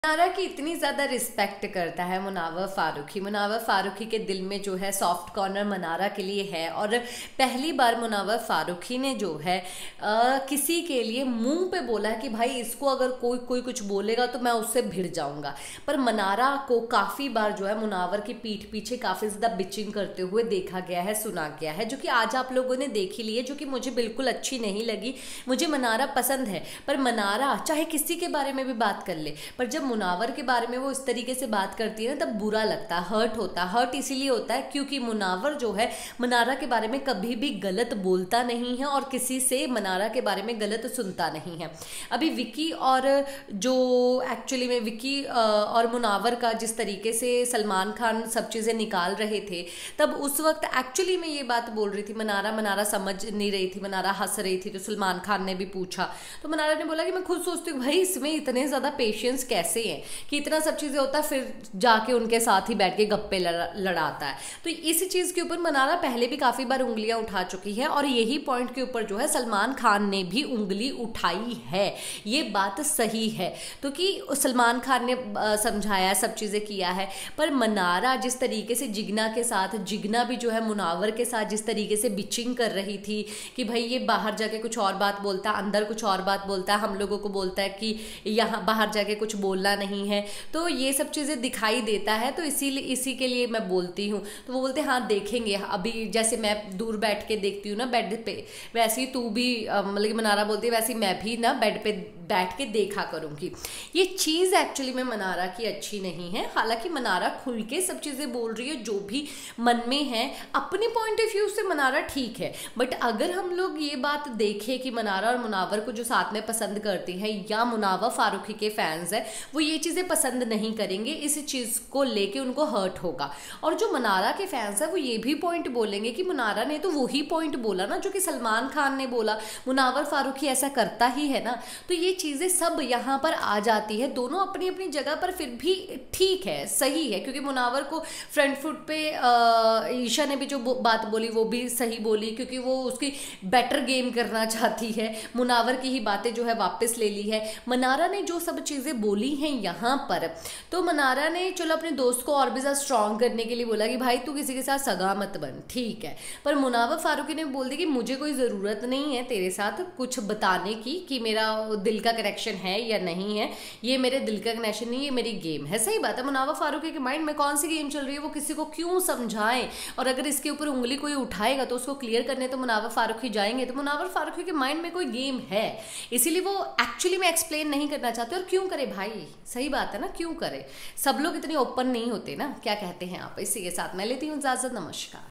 नारा की इतनी ज़्यादा रिस्पेक्ट करता है मुनावर फारूकी के दिल में जो है सॉफ्ट कॉर्नर मनारा के लिए है। और पहली बार मुनावर फारूकी ने जो है किसी के लिए मुंह पे बोला है कि भाई इसको अगर कोई कोई कुछ बोलेगा तो मैं उससे भिड़ जाऊंगा। पर मनारा को काफ़ी बार जो है मुनावर की पीठ पीछे काफ़ी ज़्यादा बिचिंग करते हुए देखा गया है, सुना गया है, जो कि आज आप लोगों ने देख ही ली है, जो कि मुझे बिल्कुल अच्छी नहीं लगी। मुझे मनारा पसंद है, पर मनारा चाहे किसी के बारे में भी बात कर ले, पर जब मुनावर के बारे में वो इस तरीके से बात करती है ना, तब बुरा लगता है, हर्ट होता है। हर्ट इसीलिए होता है क्योंकि मुनावर जो है मनारा के बारे में कभी भी गलत बोलता नहीं है और किसी से मनारा के बारे में गलत सुनता नहीं है। अभी विकी और जो एक्चुअली में विकी और मुनावर का जिस तरीके से सलमान खान सब चीज़ें निकाल रहे थे, तब उस वक्त एक्चुअली में ये बात बोल रही थी मनारा समझ नहीं रही थी, मनारा हंस रही थी। तो सलमान खान ने भी पूछा तो मनारा ने बोला कि मैं खुद सोचती हूँ भाई इसमें इतने ज़्यादा पेशेंस कैसे हैं कि इतना सब चीज़ें होता है फिर जाके उनके साथ ही बैठ के गप्पे लड़ाता है। तो इसी चीज़ के ऊपर मनारा पहले भी काफ़ी बार उंगलियां उठा चुकी है और यही पॉइंट के ऊपर जो है सलमान खान ने भी उंगली उठाई है। ये बात सही है, तो कि सलमान खान ने समझाया, सब चीज़ें किया है। पर मनारा जिस तरीके से जिगना के साथ, जिगना भी जो है मुनावर के साथ जिस तरीके से बिचिंग कर रही थी कि भाई ये बाहर जाके कुछ और बात बोलता है, अंदर कुछ और बात बोलता है, हम लोगों को बोलता है कि यहाँ बाहर जाके कुछ बोलना नहीं है, तो ये सब चीज़ें दिखाई देता है। तो इसी के लिए मैं बोलती हूँ। तो वो बोलते हैं हाँ देखेंगे, अभी जैसे मैं दूर बैठ के देखती हूँ ना बेड पे, वैसे ही तू भी मतलब मनारा बोलती है वैसे ही मैं भी ना बेड पे बैठ के देखा करूँगी। ये चीज़ एक्चुअली में मनारा की अच्छी नहीं है। हालांकि मनारा खुल के सब चीज़ें बोल रही है जो भी मन में है, अपने पॉइंट ऑफ व्यू से मनारा ठीक है। बट अगर हम लोग ये बात देखें कि मनारा और मुनावर को जो साथ में पसंद करती हैं या मुनावर फारूकी के फैंस है, वो ये चीज़ें पसंद नहीं करेंगे, इस चीज़ को लेके उनको हर्ट होगा। और जो मनारा के फैंस है वो ये भी पॉइंट बोलेंगे कि मुनारा ने तो वही पॉइंट बोला ना जो कि सलमान खान ने बोला, मुनावर फारूकी ऐसा करता ही है ना। तो ये चीज़ें सब यहाँ पर आ जाती है। दोनों अपनी अपनी जगह पर फिर भी ठीक है, सही है, क्योंकि मुनावर को फ्रंट फुट पे ईशा ने भी जो बात बोली वो भी सही बोली, क्योंकि वो उसकी बेटर गेम करना चाहती है, मुनावर की ही बातें जो है वापस ले ली है। मनारा ने जो सब चीज़ें बोली हैं यहाँ पर, तो मनारा ने चलो अपने दोस्त को और भी ज़्यादा स्ट्रॉन्ग करने के लिए बोला कि भाई तू किसी के साथ सगा मत बन, ठीक है। पर मुनावर फारूकी ने बोल दी कि मुझे कोई ज़रूरत नहीं है तेरे साथ कुछ बताने की कि मेरा दिल का कनेक्शन है या नहीं है, ये मेरे दिल का कनेक्शन नहीं, ये मेरी गेम है। सही बात है, मुनावर फारूकी के माइंड में कौन सी गेम चल रही है वो किसी को क्यों समझाएं। और अगर इसके ऊपर उंगली कोई उठाएगा तो उसको क्लियर करने तो मुनावर फारूकी जाएंगे। तो मुनावर फारूकी के माइंड में कोई गेम है, इसीलिए वो एक्चुअली में एक्सप्लेन नहीं करना चाहते। और क्यों करे भाई, सही बात है ना, क्यों करे, सब लोग इतने ओपन नहीं होते ना। क्या कहते हैं आप? इसी के साथ मैं लेती हूँ इजाजत, नमस्कार।